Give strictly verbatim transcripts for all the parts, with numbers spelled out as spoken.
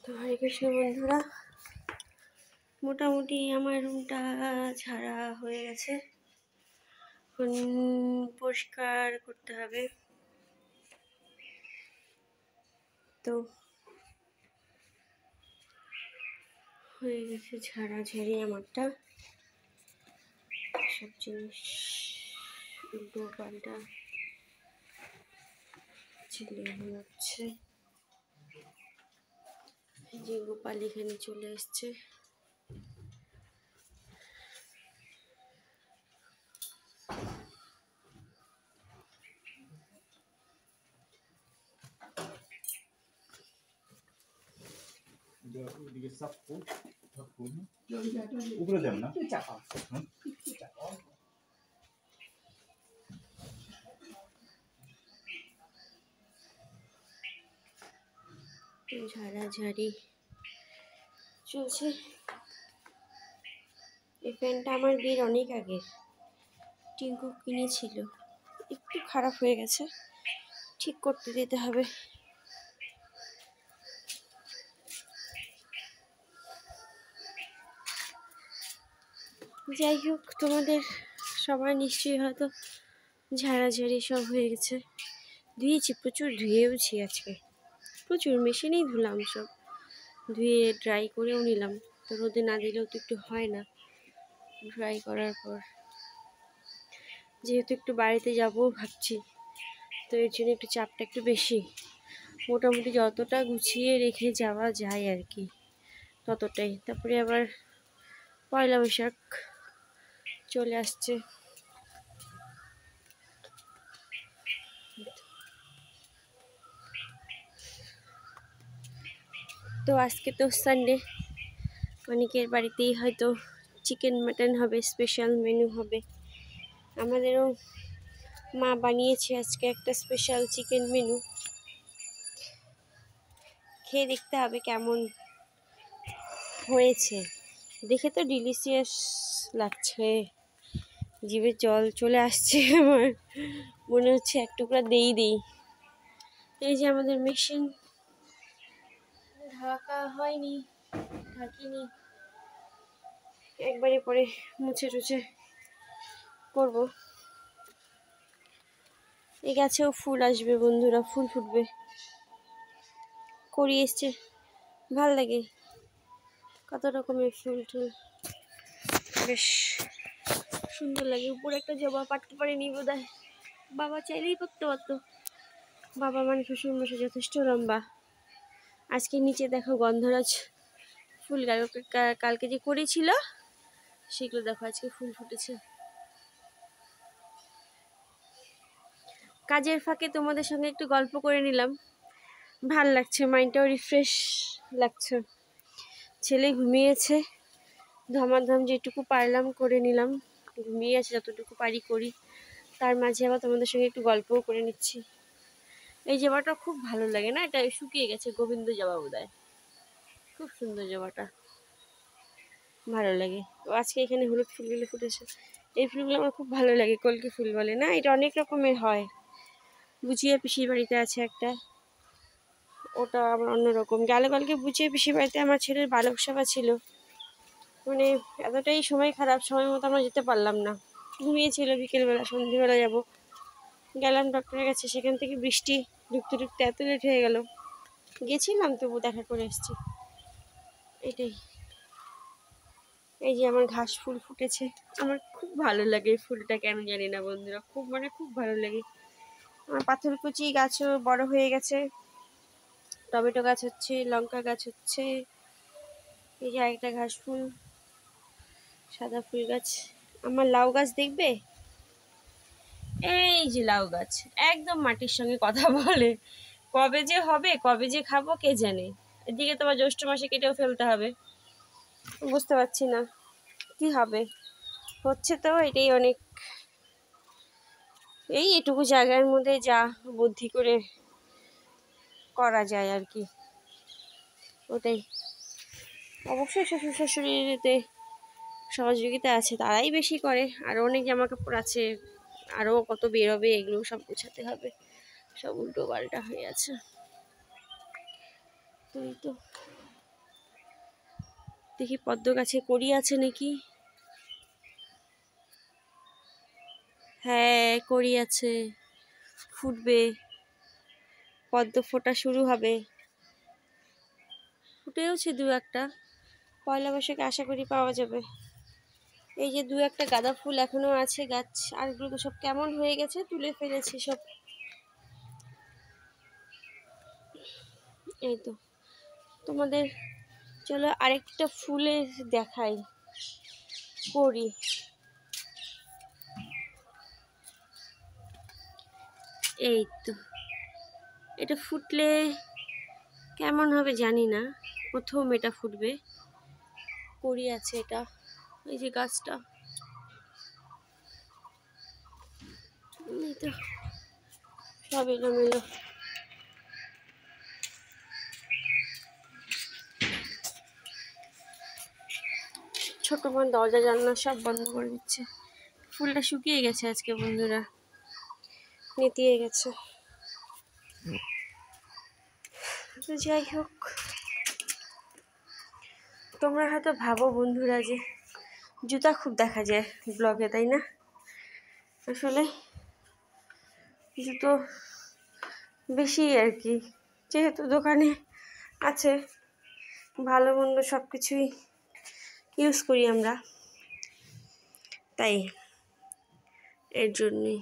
তো হরে কৃষ্ণ বন্ধুরা, মোটামুটি আমার রুমটা ঝাড়া হয়ে গেছে। এখন পরিষ্কার করতে হবে। তো হয়ে গেছে ঝাড়াঝাড়ি আমারটা। সব জিনিস উল্টো পাল্টা ছেলে হচ্ছে যে গোপাল এখানে চলে এসছে। ওদিকে সাপ ফুল সাপ ফুল উপরে দেন না চাপা চাপা ঝাড়াঝাড়ি চলছে। এই ফ্যানটা আমার বিয়ের অনেক আগের, টিঙ্কু কিনেছিল, একটু খারাপ হয়ে গেছে, ঠিক করতে দিতে হবে। যাই হোক, তোমাদের সবার নিশ্চয়ই হয়তো ঝাড়াঝাড়ি সব হয়ে গেছে। ধুয়েছি, প্রচুর ধুয়েওছি আজকে, প্রচুর মেশিনেই ধুলাম সব, ধুয়ে ড্রাই করেও নিলাম। তো রোদে না দিলেও তো একটু হয় না। ড্রাই করার পর যেহেতু একটু বাড়িতে যাবো ভাবছি, তো এর জন্য একটু চাপটা একটু বেশি। মোটামুটি যতটা গুছিয়ে রেখে যাওয়া যায় আর কি, ততটাই। তারপরে আবার পয়লা বৈশাখ চলে আসছে। তো আজকে তো সানডে, অনেকের বাড়িতেই হয়তো চিকেন মাটন হবে, স্পেশাল মেনু হবে। আমাদেরও মা বানিয়েছে আজকে একটা স্পেশাল চিকেন মেনু। খেয়ে দেখতে হবে কেমন হয়েছে। দেখে তো ডিলিশিয়াস লাগছে, জিভে জল চলে আসছে আমার, মনে হচ্ছে এক টুকরা দেই দেই। এই যে আমাদের মেশিন ঢাকা হয়নি, ঢাকিনি, একবারে পরে মুছে টুছে করবো। এই গাছেও ফুল আসবে বন্ধুরা, ফুল ফুটবে, করি এসছে, ভাল লাগে কত রকমের ফুল টুল, বেশ সুন্দর লাগে। উপরে একটা জবা পাঠতে পারিনি বোধহয়, বাবা চাইলেই করতে পারতো। বাবা মানে শ্বশুর মশাই যথেষ্ট লম্বা। আজকে নিচে দেখো গন্ধরাজ ফুল, কালকে যে করেছিল সেগুলো দেখো আজকে ফুল ফুটেছে। কাজের ফাঁকে তোমাদের সঙ্গে একটু গল্প করে নিলাম, ভাল লাগছে, মাইন্ডটাও রিফ্রেশ লাগছে। ছেলে ঘুমিয়েছে, ধমাধম যেটুকু পারলাম করে নিলাম, ঘুমিয়ে আছে, যতটুকু পারি করি। তার মাঝে আবার তোমাদের সঙ্গে একটু গল্পও করে নিচ্ছি। এই জবাটা খুব ভালো লাগে না, এটা শুকিয়ে গেছে, গোবিন্দ জবা বোধহয়, খুব সুন্দর জবাটা, ভালো লাগে। তো আজকে এখানে হলুদ ফুলগুলো ফুটেছে, এই ফুলগুলো আমার খুব ভালো লাগে, কলকে ফুল বলে না, এটা অনেক রকমের হয়। বুঝিয়ে পিসির বাড়িতে আছে একটা, ওটা আমার অন্যরকম। গেলে কালকে বুঝিয়ে পিসির বাড়িতে আমার ছেলের বালক সভা ছিল, মানে এতটাই সময় খারাপ, সময় মতো আমরা যেতে পারলাম না, ঘুমিয়েছিল। বিকেলবেলা সন্ধ্যেবেলা যাব, গেলাম ডক্টরের কাছে, সেখান থেকে বৃষ্টি ঢুকতে ঢুকতে এত লেট হয়ে গেল, গেছিলাম তবু দেখা করে এসেছি, এটাই। এই যে আমার ঘাস ফুল ফুটেছে, আমার খুব ভালো লাগে এই ফুলটা, কেন জানি না বন্ধুরা, খুব মানে খুব ভালো লাগে। আমার পাথরকুচি গাছও বড় হয়ে গেছে, টমেটো গাছ হচ্ছে, লঙ্কা গাছ হচ্ছে। এই যে একটা ঘাস ফুল, সাদা ফুল গাছ। আমার লাউ গাছ দেখবে, এই যে লাউ গাছ একদম মাটির সঙ্গে কথা বলে, কবে যে হবে কবে যে খাবো কে জানে। এদিকে তোমার জ্যৈষ্ঠ মাসে কেটেও ফেলতে হবে, বুঝতে পারছি না কি হবে, হচ্ছে তো এটাই অনেক। এই এটুকু জায়গার মধ্যে যা বুদ্ধি করে করা যায় আর কি, ওটাই। অবশ্যই শ্বশুর শাশুড়িতে সহযোগিতা আছে, তারাই বেশি করে, আরও অনেক জামা কাপড় আছে, আরও কত বেরোবে, এগুলো সব গোছাতে হবে, সব উল্টো পাল্টা হয়ে আছে। তো এই তো দেখি পদ্ম গাছে কড়ি আছে নাকি। হ্যাঁ কড়ি আছে, ফুটবে, পদ্ম ফোটা শুরু হবে। ফুটেওছে দু একটা, পয়লা বৈশাখে আশা করি পাওয়া যাবে। এই যে দু একটা গাঁদা ফুল এখনো আছে গাছ, আরগুলো তো সব কেমন হয়ে গেছে, তুলে ফেলেছি সব। এই তো তোমাদের চলো আরেকটা ফুলের দেখাই, করি। এই তো এটা ফুটলে কেমন হবে জানি না, প্রথম এটা ফুটবে, করি আছে এটা। এই যে গাছটা, এই তো সব এলোমেলো। ছোট বোন দরজা জানলা সব বন্ধ করে দিচ্ছে। ফুলটা শুকিয়ে গেছে আজকে বন্ধুরা, নেতিয়ে গেছে। তো যাই হোক, তোমরা হয়তো ভাবো বন্ধুরা যে জুতা খুব দেখা যায় ব্লগে, তাই না? আসলে জুতো বেশি আর কি, যেহেতু দোকানে আছে, ভালো মন্দ সব কিছুই ইউজ করি আমরা, তাই এর জন্যই।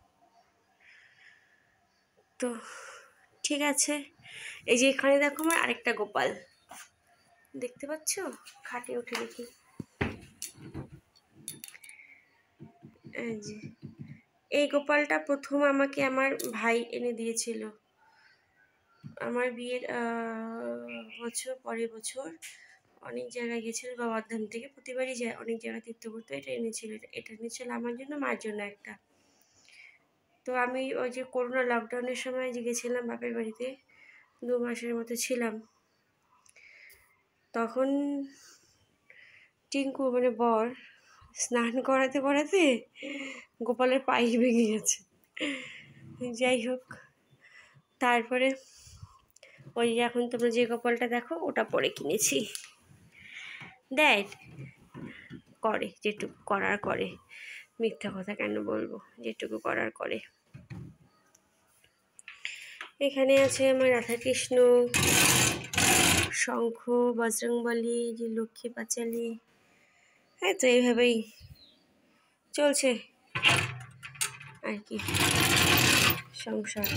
তো ঠিক আছে, এই যে এখানে দেখো আমার আরেকটা গোপাল, দেখতে পাচ্ছ? খাটে উঠে দেখি, এই যে এই গোপালটা প্রথম আমাকে আমার ভাই এনে দিয়েছিল আমার বিয়ের বছর, পরের বছর। অনেক জায়গায় গেছিল বাবাধাম থেকে, প্রতিবারই যায় অনেক জায়গায় তীর্থ করতে, এটা এনেছিল। এটা এনেছিল আমার জন্য, মার জন্য একটা। তো আমি ওই যে করোনা লকডাউনের সময় যে গেছিলাম বাপের বাড়িতে, দু মাসের মতো ছিলাম, তখন টিঙ্কু মানে বর স্নান করাতে করাতে গোপালের পায়ে ভেঙে গেছে। যাই হোক, তারপরে ওই এখন তোমরা যে গোপালটা দেখো ওটা পরে কিনেছি। দেখ করে যেটুকু করার করে, মিথ্যা কথা কেন বলবো, যেটুকু করার করে। এখানে আছে আমার রাধাকৃষ্ণ, শঙ্খ, বজরংবলী, যে লক্ষ্মী পাঁচালী। হ্যাঁ, তো এইভাবেই চলছে আর কি সংসার।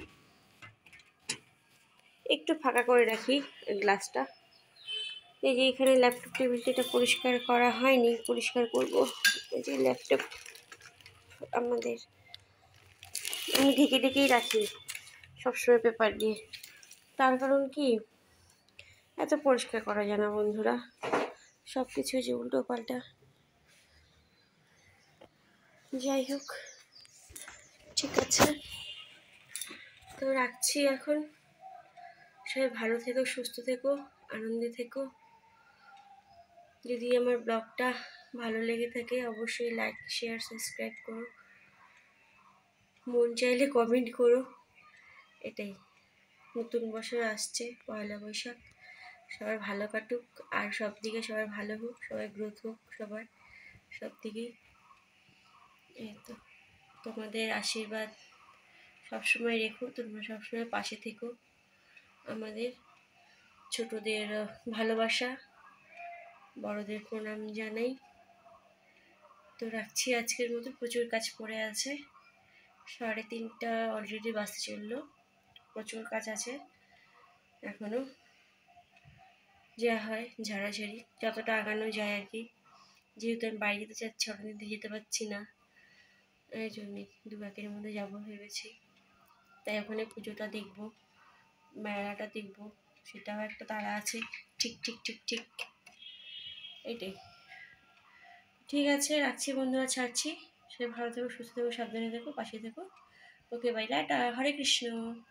একটু ফাঁকা করে রাখি গ্লাসটা। এই যে এখানে ল্যাপটপ টেবিলটা পরিষ্কার করা হয়নি, পরিষ্কার করব। এই যে ল্যাপটপ আমাদের আমি ঢেকে ঢেকেই রাখি সবসময় পেপার দিয়ে, তার কারণ কি এত পরিষ্কার করা যায় না বন্ধুরা, সব কিছু যে উল্টো পাল্টা। যাই হোক, ঠিক আছে, তো রাখছি এখন। সবাই ভালো থেকো, সুস্থ থেকো, আনন্দে থেকো। যদি আমার ব্লগটা ভালো লেগে থাকে অবশ্যই লাইক, শেয়ার, সাবস্ক্রাইব করো, মন চাইলে কমেন্ট করো। এটাই, নতুন বছর আসছে, পয়লা বৈশাখ, সবার ভালো কাটুক, আর সব দিকে সবার ভালো হোক, সবাই গ্রোথ হোক, সবার সব দিকেই। এই তো তোমাদের আশীর্বাদ সবসময় রেখো, তোমরা সবসময় পাশে থেকো। আমাদের ছোটদের ভালোবাসা, বড়দের প্রণাম জানাই। তো রাখছি আজকের মতো, প্রচুর কাজ পড়ে আছে, সাড়ে তিনটা অলরেডি বাসে চললো, প্রচুর কাজ আছে এখনো। যা হয় ঝাড়াঝাড়ি যতটা আগানো যায় আর কি, যেহেতু আমি বাইরে যেতে চাচ্ছি, অনেকদিন দিয়ে যেতে পারছি না, এই জন্যই দু একের মধ্যে যাবো ভেবেছি। তাই ওখানে পুজোটা দেখবো, মেলাটা দেখবো, সেটাও একটা তাড়া আছে। ঠিক ঠিক ঠিক ঠিক এটাই। ঠিক আছে, রাখছি বন্ধুরা, ছাড়ছি। সে ভালো থেকো, সুস্থ থেকো, সাবধানে থেকো, পাশে থেকো। Okay bye, tata, Hare Krishna.